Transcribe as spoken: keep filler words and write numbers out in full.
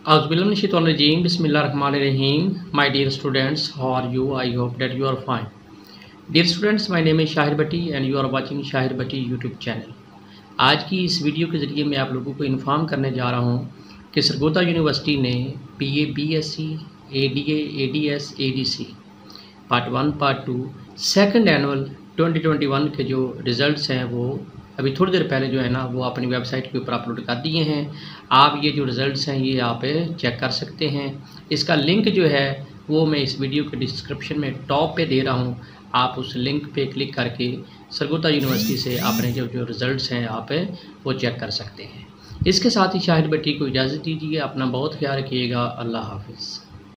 Auzubillahiminash-shaytanir-rajeem. Bismillahir-rahmanir-rahim. My dear students, how are you? I hope that you are fine. Dear students, my name is Shahir Bhatti and you are watching Shahir Bhatti YouTube channel. आज की इस video के ज़रिए मैं आप लोगों को inform करने जा रहा हूँ कि सरगोदा यूनिवर्सिटी ने P A B S C A D A A D S A D C part one part two second annual twenty twenty one के जो रिज़ल्ट्स हैं वो अभी थोड़ी देर पहले जो है ना वो अपनी वेबसाइट के ऊपर अपलोड कर दिए हैं। आप ये जो रिज़ल्ट्स हैं ये आप चेक कर सकते हैं। इसका लिंक जो है वो मैं इस वीडियो के डिस्क्रिप्शन में टॉप पे दे रहा हूँ। आप उस लिंक पे क्लिक करके सरगोदा यूनिवर्सिटी से अपने जो जो रिज़ल्ट्स हैं आप वो चेक कर सकते हैं। इसके साथ ही शाहिर भट्टी को इजाज़त दीजिए। अपना बहुत ख्याल रखिएगा। अल्लाह हाफिज़।